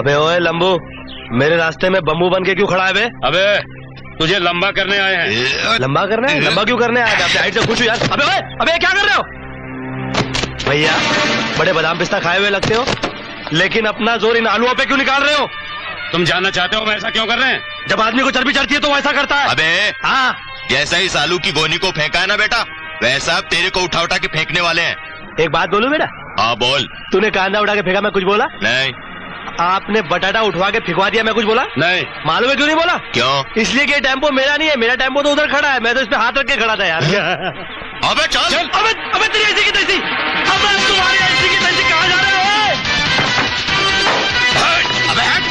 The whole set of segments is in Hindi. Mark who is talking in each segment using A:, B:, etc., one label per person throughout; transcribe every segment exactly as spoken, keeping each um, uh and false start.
A: अबे ओए लंबू, मेरे रास्ते में बम्बू बन के क्यों खड़ा है बे?
B: अबे तुझे लंबा करने आए हैं।
A: लंबा करना है? लंबा क्यों करने आए? अपने हाइट से खुश हो यार। अबे ओए, अबे क्या कर रहे हो भैया? बड़े बादाम पिस्ता खाए हुए लगते हो, लेकिन अपना जोर इन आलूओं पे क्यों निकाल रहे हो?
B: तुम जानना चाहते हो मैं ऐसा क्यों कर रहे हैं?
A: जब आदमी को चर्बी चढ़ती है तो वो ऐसा करता है।
C: अबे
A: हाँ,
C: जैसा इस आलू की गोनी को फेंका है ना बेटा, वैसा अब तेरे को उठा उठा के फेंकने वाले हैं।
A: एक बात बोलूं बेटा?
C: हाँ बोल।
A: तूने कांदा उठा के फेंका, मैं कुछ बोला
C: नहीं।
A: आपने बटाटा उठवा के फिकवा दिया, मैं कुछ बोला
B: नहीं।
A: मालूम है क्यों नहीं बोला?
C: क्यों?
A: इसलिए कि टेम्पो मेरा नहीं है, मेरा टेम्पो तो उधर खड़ा है, मैं तो इस पे हाथ रख के खड़ा था यार।
C: अबे चल, चल।
A: अबे अबे तेरी ऐसी की तैसी, अबे तुम्हारी ऐसी की तैसी कहाँ जा रहे हो?
C: अबे हट।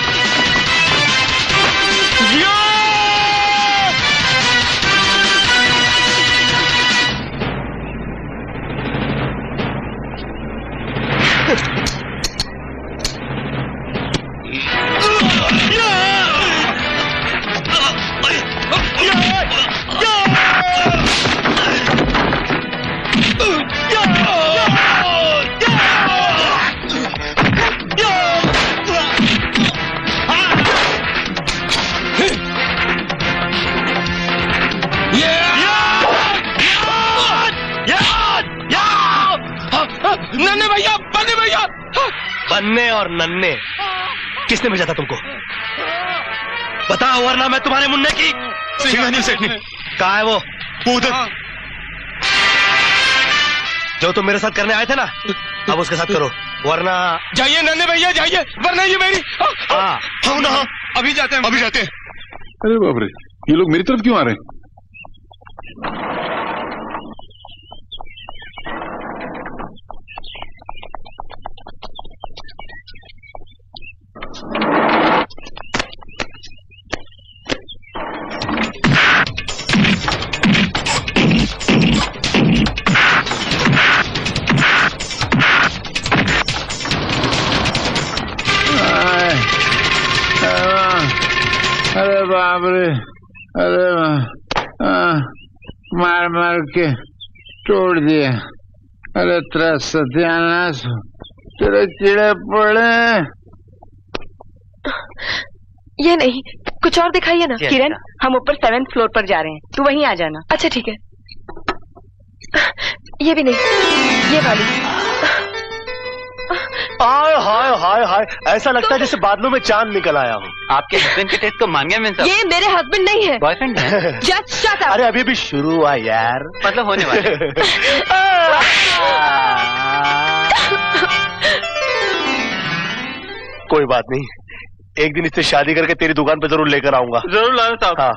B: नन्हे भैया, बन्ने भैया।
A: बन्ने और नन्हे किसने भेजा था तुमको? बताओ वरना मैं तुम्हारे मुन्ने की
C: सिंघानी सेठ ने।
A: कहाँ है वो?
C: उधर।
A: जो तुम मेरे साथ करने आए थे ना, अब उसके साथ करो, वरना
B: जाइए नन्हे भैया जाइए, वरना ये मेरी।
C: हाँ हाँ ना,
B: अभी जाते हैं,
C: अभी जाते हैं।
D: अरे बाप रे, ये लोग मेरी तरफ क्यों आ रहे हैं? अरे बाप रे, अरे आ, मार मार के तोड़ दिया। अरे तेरा सत्यानाश, तेरे कीड़े पड़े।
E: ये नहीं, कुछ और दिखाइए ना।
F: किरण, हम ऊपर सेवेंथ फ्लोर पर जा रहे हैं, तू वहीं आ जाना।
E: अच्छा ठीक है। ये भी नहीं, ये वाली।
A: हाय हाय हाय हाय, ऐसा लगता है जैसे बादलों में चांद निकल आया हूँ।
F: आपके हस्बैंड के टेस्ट को मान गया मैं सब।
E: ये मेरे हस्बैंड नहीं है,
F: बॉयफ्रेंड है।
E: Just shut up.
A: अरे अभी भी शुरू हुआ यार,
F: मतलब होने वाला।
A: कोई बात नहीं, एक दिन इससे शादी करके तेरी दुकान पे जरूर लेकर आऊंगा।
F: जरूर लाना साहब।
A: हाँ।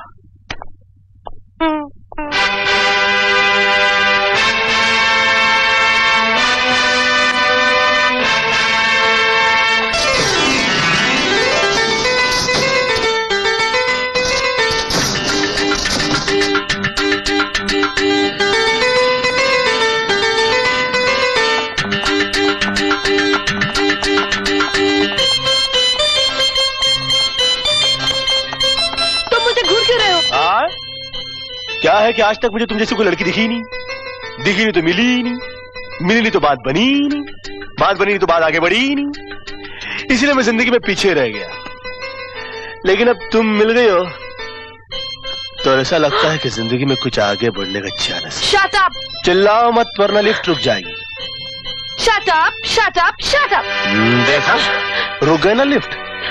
A: क्या है कि आज तक मुझे तुम जैसी कोई लड़की दिखी नहीं, दिखी नहीं तो मिली ही नहीं, मिली नहीं तो बात बनी ही नहीं, बात बनी नहीं तो बात आगे बढ़ी ही नहीं, इसलिए मैं जिंदगी में पीछे रह गया। लेकिन अब तुम मिल गई हो तो ऐसा लगता है कि जिंदगी में कुछ आगे बढ़ने का चांस।
E: Shut up.
A: चिल्लाओ मत वरना लिफ्ट रुक जाएगी।
E: Shut up, shut up, shut up.
A: देखा, रुक गए ना लिफ्ट।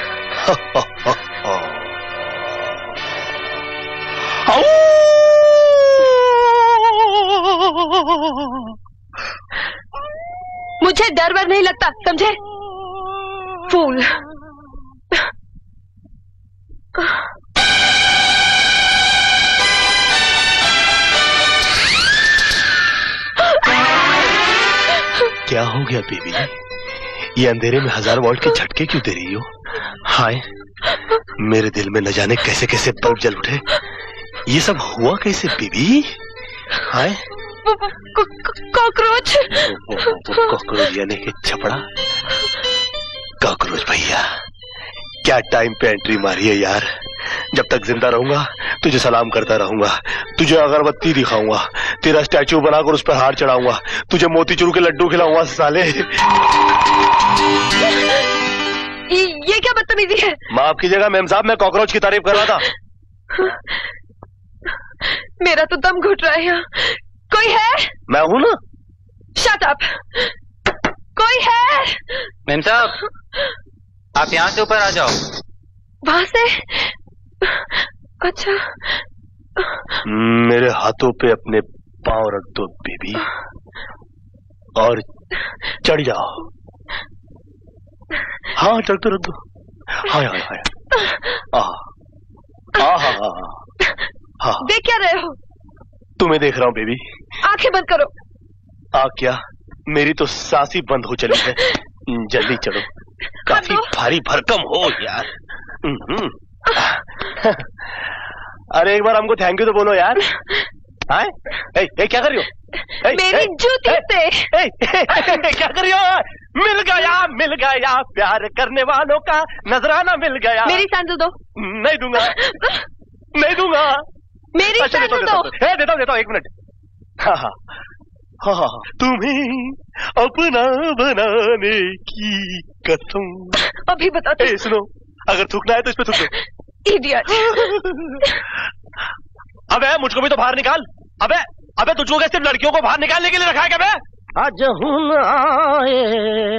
E: मुझे डर वर नहीं लगता, समझे? फूल।
A: क्या हो गया बेबी? ये अंधेरे में हजार वोल्ट के झटके क्यों दे रही हो? हाय, मेरे दिल में न जाने कैसे कैसे बल्ब जल उठे। ये सब हुआ कैसे बेबी? हाय,
E: कॉकरोच।
A: कॉकरोच यानी कि छपड़ा? कॉकरोच भैया, क्या टाइम पे एंट्री मारी है यार। जब तक जिंदा रहूंगा तुझे सलाम करता रहूंगा, तुझे अगरबत्ती दिखाऊंगा, तेरा स्टैचू बनाकर उस पर हार चढ़ाऊंगा, तुझे मोतीचूर के लड्डू खिलाऊंगा साले।
E: ये क्या बदतमीजी है।
A: माफ कीजिएगा मैम साहब, मैं कॉकरोच की तारीफ कर रहा था।
E: मेरा तो दम घुट रहा है यहाँ। कोई है?
A: मैं हूँ ना।
E: Shut up. कोई है?
F: मैम साहब, आप यहाँ से ऊपर आ जाओ।
E: वहां से? अच्छा।
A: मेरे हाथों पे अपने पांव रख दो बेबी और चढ़ जाओ। हाँ चढ़ तो रख दो। हाय हाय हाय। आ हाँ हाँ हाँ।
E: देख क्या रहे हो?
A: तुम्हें देख रहा हूँ बेबी। आंखें
E: बंद करो।
A: आ क्या? मेरी तो सांस ही बंद हो चली है। जल्दी चढ़ो, काफी भारी भरकम हो यार। अरे एक बार हमको थैंक यू तो बोलो यार। हाय ए, ए, क्या कर रही हो? ए,
E: मेरी जूती से।
A: क्या कर रही हो? मिल गया मिल गया प्यार करने वालों का नजराना मिल गया।
E: मेरी सैंडल दो।
A: नहीं दूंगा नहीं दूंगा।
E: मेरी
A: अच्छा,
E: सैंडल
A: देता,
E: दो।
A: देता, देता, देता, देता एक मिनट। हाँ हाँ हाँ हाँ तुम्हें अपना बनाने की कसम।
E: अभी बताते।
A: ए, सुनो, अगर थूकना है तो इस पे थूक दो।
E: इडियट।
A: अबे मुझको भी तो बाहर निकाल। अबे अबे तुझको क्या सिर्फ लड़कियों को बाहर निकालने के लिए रखा है क्या? बे आज आए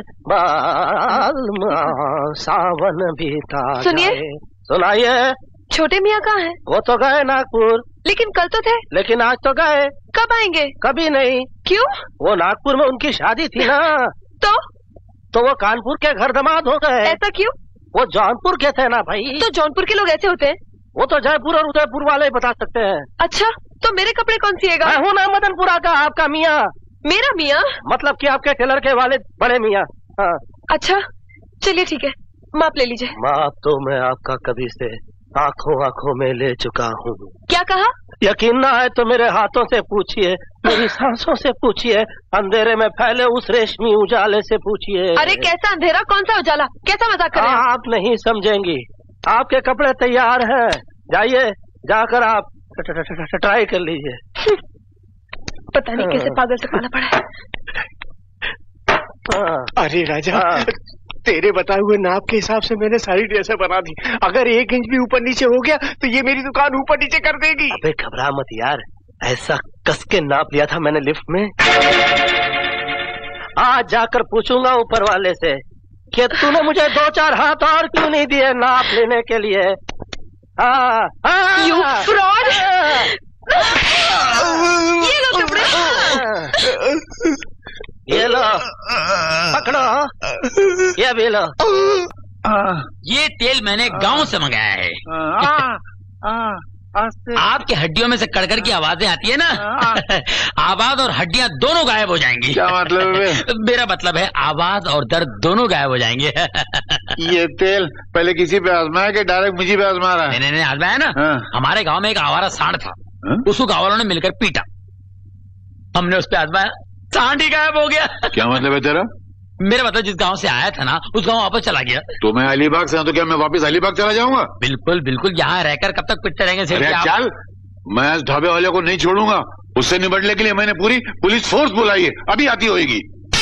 A: बाल सावन बीता।
E: सुनिए।
A: सुनाइए।
E: छोटे मियाँ कहाँ हैं?
A: वो तो गए नागपुर।
E: लेकिन कल तो थे।
A: लेकिन आज तो गए।
E: कब आएंगे?
A: कभी नहीं।
E: क्यों?
A: वो नागपुर में उनकी शादी थी ना।
E: तो
A: तो वो कानपुर के घर दामाद हो गए।
E: ऐसा क्यों?
A: वो जौनपुर के थे ना भाई।
E: तो जौनपुर के लोग ऐसे होते हैं?
A: वो तो जयपुर और उदयपुर वाले ही बता सकते हैं।
E: अच्छा, तो मेरे कपड़े कौन सिएगा?
A: मैं हूँ ना मदनपुरा का आपका मियाँ।
E: मेरा मियाँ?
A: मतलब कि आपके टेलर के वाले बड़े मियाँ। हाँ।
E: अच्छा चलिए ठीक है, माप ले लीजिए।
A: माप तो मैं आपका कभी से आंखों आंखों में ले चुका हूँ।
E: क्या कहा?
A: यकीन ना है तो मेरे हाथों से पूछिए, मेरी सांसों से पूछिए, अंधेरे में फैले उस रेशमी उजाले से पूछिए।
E: अरे कैसा अंधेरा, कौन सा उजाला, कैसा मजाक कर रहे हैं?
A: आप नहीं समझेंगी। आपके कपड़े तैयार हैं, जाइए जाकर आप ट्राई कर लीजिए।
E: पता नहीं कैसे पागल से पाना पड़ा है।
G: अरे राजा, तेरे बताए हुए नाप के हिसाब से मैंने सारी ड्रेसें बना दी। अगर एक इंच भी ऊपर नीचे हो गया तो ये मेरी दुकान ऊपर नीचे कर देगी।
A: अबे घबरा मत यार, ऐसा कस के नाप लिया था मैंने लिफ्ट में। आज जाकर पूछूंगा ऊपर वाले से कि तूने मुझे दो चार हाथ और क्यों नहीं दिए नाप लेने के लिए। हाँ, हाँ,
E: यू फ्रॉड। ये लो कपड़े।
A: ये लो, पकड़ो, ये भी लो।
H: ये तेल मैंने गांव से मंगाया है। आपके हड्डियों में से कड़कड़ की आवाजें आती है ना, आवाज और हड्डियां दोनों गायब हो जाएंगी।
D: क्या मतलब है?
H: मेरा मतलब है आवाज और दर्द दोनों गायब हो जाएंगे।
D: ये तेल पहले किसी पे आजमाया कि डायरेक्ट मुझे पे आजमा रहा है?
H: नहीं नहीं आजमाया ना। हाँ। हमारे गांव में एक आवारा सांड था। हाँ? उसको गांव वालों ने मिलकर पीटा, हमने उस पर आजमाया, सांड ही गायब हो गया।
D: क्या मतलब है तेरा?
H: मेरा मतलब जिस गांव से आया था ना उस गांव वापस चला गया।
D: तो मैं अलीबाग से हूँ तो क्या मैं वापस अलीबाग चला जाऊंगा?
H: बिल्कुल बिल्कुल, यहाँ रहकर कब तक पिटते रहेंगे?
D: अरे चल, मैं इस ढाबे वाले को नहीं छोड़ूंगा। उससे निपटने के लिए मैंने पूरी पुलिस फोर्स बुलाई है, अभी आती होगी।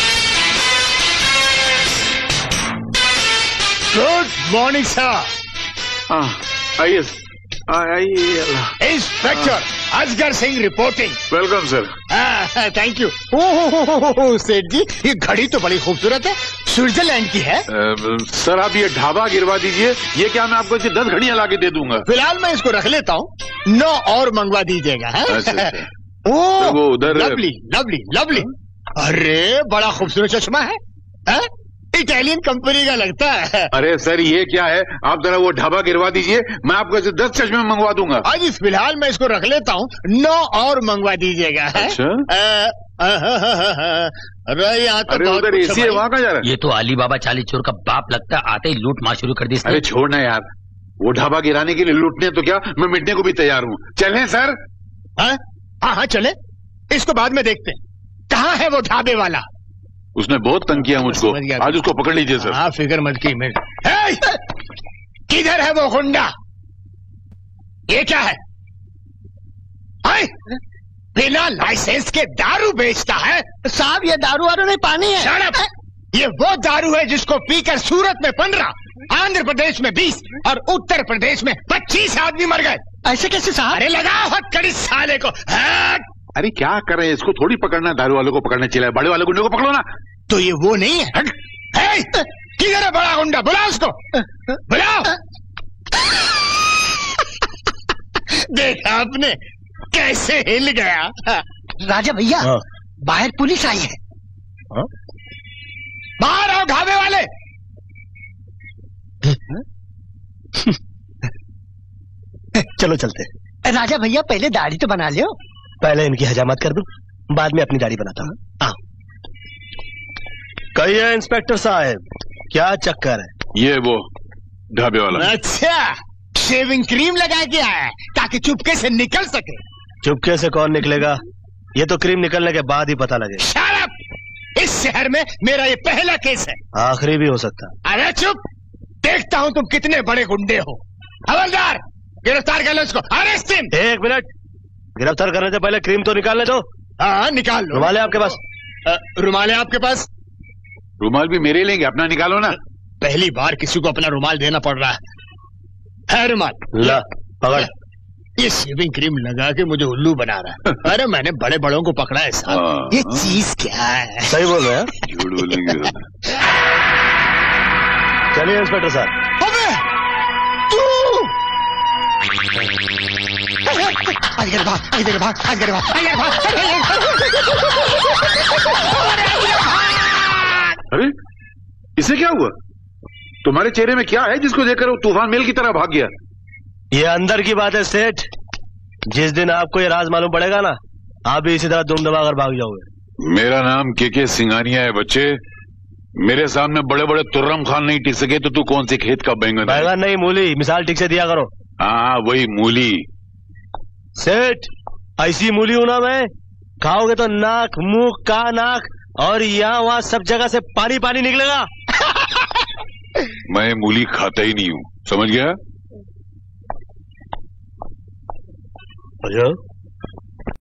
G: Good morning sir.
D: आइए आइए।
G: Inspector Asgar Singh reporting.
D: Welcome sir.
G: Thank you. Oh Seth ji, ये घड़ी तो बड़ी खूबसूरत है, स्विट्जरलैंड की है।
D: आ, सर आप ये ढाबा गिरवा दीजिए, ये क्या मैं आपको दस घड़ियां ला के दे दूंगा।
G: फिलहाल मैं इसको रख लेता हूँ, नौ और मंगवा दीजिएगा। ओह
D: वो उधर
G: लवली लवली लवली। अरे बड़ा खूबसूरत चश्मा है, है? इटालियन कंपनी का लगता है।
D: अरे सर ये क्या है, आप जरा वो ढाबा गिरवा दीजिए, मैं आपको ऐसे दस चश्मे मंगवा दूंगा।
G: आज इस फिलहाल मैं इसको रख लेता हूँ, नौ और मंगवा दीजिएगा।
D: अच्छा?
G: अरे यहाँ तो
D: अरे उधर एसी है, वहाँ कहाँ जा रहा है?
H: ये तो अली बाबा चाली चोर का बाप लगता है, आते ही लूट मार शुरू कर दी।
D: अरे छोड़ना यार, वो ढाबा गिराने के लिए लूटने तो क्या, मैं मिटने को भी तैयार हूँ। चलें सर?
G: हाँ हाँ चले, इसको बाद में देखते हैं। कहाँ है वो ढाबे वाला?
D: उसने बहुत तंग किया मुझको, आज उसको पकड़ लीजिए सर।
G: हाँ फिक्र मत की मेरे। किधर है वो गुंडा? ये क्या है? आए? बिना लाइसेंस के दारू बेचता है? साहब ये दारू वारू नहीं, पानी है। ये वो दारू है जिसको पीकर सूरत में पंद्रह आंध्र प्रदेश में बीस और उत्तर प्रदेश में पच्चीस आदमी मर गए। ऐसे कैसे साहब? अरे लगाओ हथकड़ी साले को। हट!
D: अरे क्या कर रहे हैं? इसको थोड़ी पकड़ना, दारू वालों को पकड़ने चला है। बड़े वाले गुंडे को पकड़ो ना।
G: तो ये वो नहीं है? हट! हे! किधर है बड़ा गुंडा? बुलाओ उसको, बुलाओ। देखा आपने कैसे हिल गया। राजा भैया, बाहर पुलिस आई है। हा? बाहर आओ ढाबे वाले।
A: चलो चलते।
G: राजा भैया पहले दाढ़ी तो बना लियो।
A: पहले इनकी हजामत कर दूं, बाद में अपनी दाढ़ी बनाता हूँ। आओ। कहिए इंस्पेक्टर साहब, क्या चक्कर है?
D: ये वो ढाबे वाला।
G: अच्छा, शेविंग क्रीम लगा के आया है ताकि चुपके से निकल सके।
A: चुपके से कौन निकलेगा? ये तो क्रीम निकलने के बाद ही पता लगे।
G: Shut up! इस शहर में मेरा ये पहला केस है।
A: आखिरी भी हो सकता।
G: अरे चुप! देखता हूँ तुम कितने बड़े गुंडे हो। हवलदार, गिरफ्तार कर लो इसको। Arrest him.
A: एक मिनट, गिरफ्तार करने से पहले क्रीम तो निकालने दो।
G: हाँ निकाल लो।
A: रुमाल है आपके पास?
G: रुमाल है आपके पास?
D: रुमाल भी मेरे लेंगे, अपना निकालो ना।
G: पहली बार किसी को अपना रुमाल देना पड़ रहा है। है रुमाल?
A: ला, पकड़।
G: ये शेविंग क्रीम लगा के मुझे उल्लू बना रहा है। अरे मैंने बड़े बड़ों को पकड़ा है साहब। ये चीज क्या है?
A: सही बोल रहे हैं।
D: झूठ बोलेंगे।
A: चलिए इंस्पेक्टर साहब।
G: अबे तू! अरे भाग, अरे भाग, अरे भाग, अरे भाग।
D: अरे इसे क्या हुआ? तुम्हारे चेहरे में क्या है जिसको देखकर वो तूफान मेल की तरह भाग गया?
A: ये अंदर की बात है सेठ। जिस दिन आपको ये राज मालूम पड़ेगा ना, आप भी इसी तरह दुम दबाकर भाग जाओगे।
D: मेरा नाम के के सिंघानिया है बच्चे। मेरे सामने बड़े बड़े तुर्रम खान नहीं टिक सके तो तू कौन से खेत का बैंगन?
A: बैंगन नहीं, मूली। मिसाल ठीक से दिया करो।
D: हाँ वही मूली।
A: सेठ, ऐसी मूली हूं ना मैं, खाओगे तो नाक, मुंह, का नाक और यहाँ वहाँ सब जगह से पानी पानी निकलेगा।
D: मैं मूली खाता ही नहीं हूँ, समझ गया?
A: समझो?